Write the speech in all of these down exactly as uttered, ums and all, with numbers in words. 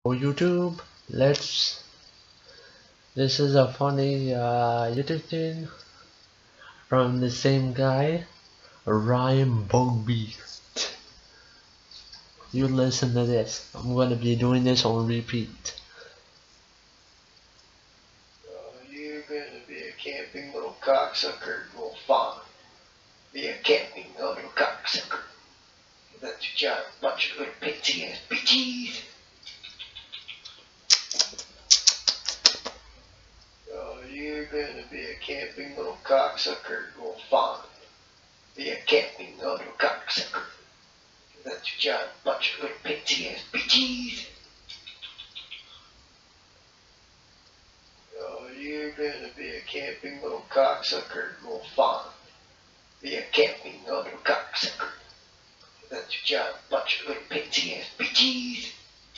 Oh YouTube, let's. This is a funny uh, YouTube thing from the same guy, Ryan Bugbeast. You listen to this. I'm gonna be doing this on repeat. Oh, you're gonna be a camping little cocksucker, little fawn. Be a camping little cocksucker. That's your job, bunch of little pansy ass bitches. Oh, you're gonna be a camping little cocksucker, little fawn. Be a camping little cocksucker. That's your job, bunch of little pansy ass bitches. Oh, you're gonna be a camping little cocksucker, little fawn. Be a camping little cocksucker. That's your job, bunch of little pansy ass bitches.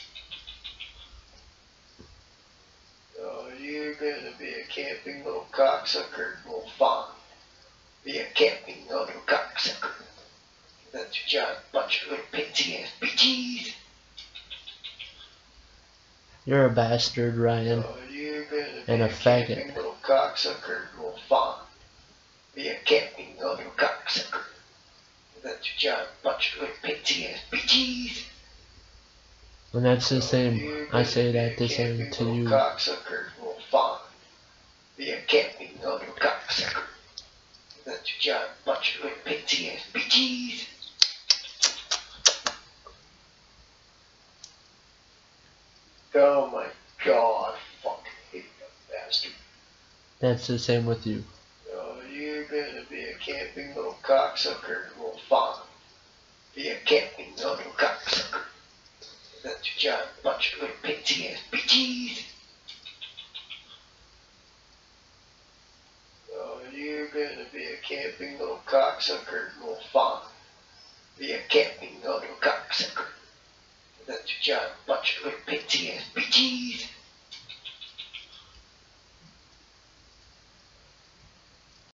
Oh, you're gonna be a camping little cocksucker, little fawn. Be a camping little cocksucker. That's your job, bunch of little pansy ass bitches. You're a bastard, Ryan, Oh, you're gonna be and a a camping faggot. little cocksucker, little fawn. Be a camping little cocksucker. That's your job, bunch of little pansy ass bitches. And that's the Oh, same. you're I gonna say be that a the same camping to little you. cocksucker, little fawn. Be a camping little cocksucker. That's your job, bunch of little pansy ass bitches. Oh my god, fucking hate that bastard. That's the same with you. Oh, you're gonna be a camping little cocksucker, little fawn. Be a camping little cocksucker. That's your job, bunch of little pansy ass bitches. Oh, you're gonna be a camping little cocksucker, little fawn. Be a camping little cocksucker. That's your job, bunch of little pansy ass bitches.